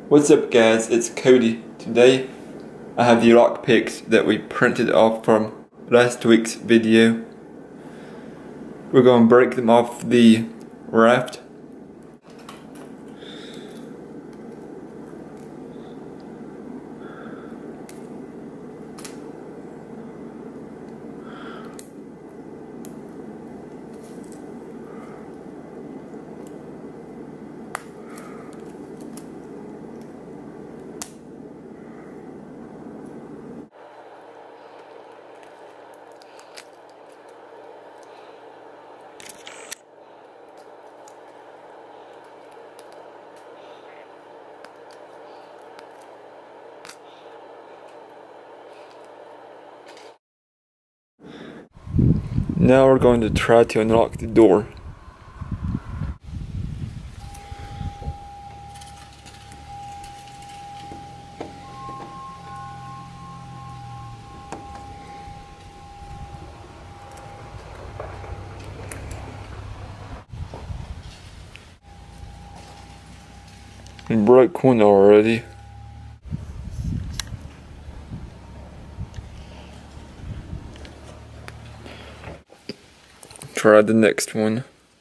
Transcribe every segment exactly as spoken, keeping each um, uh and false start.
What's up guys, it's Cody. Today I have the lock picks that we printed off from last week's video. We're going to break them off the raft. Now we're going to try to unlock the door. We broke one already. Try the next one.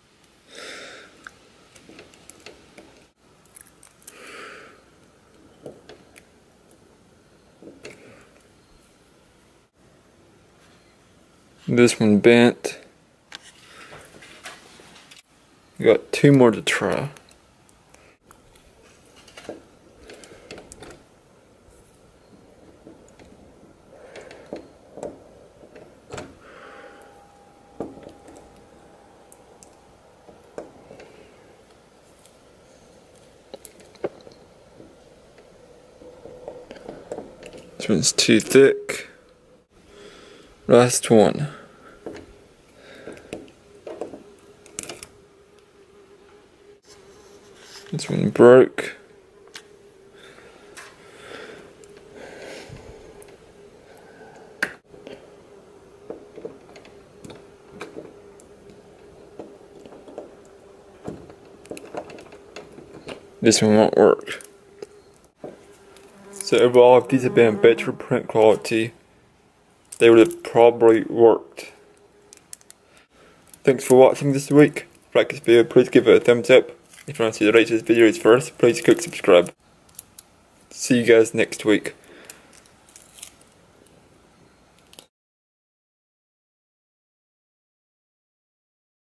This one bent. We got two more to try. This one's too thick. Last one. This one broke. This one won't work. So overall, if these had been better print quality, they would have probably worked. Thanks for watching this week. If you like this video, please give it a thumbs up. If you want to see the latest videos first, please click subscribe. See you guys next week.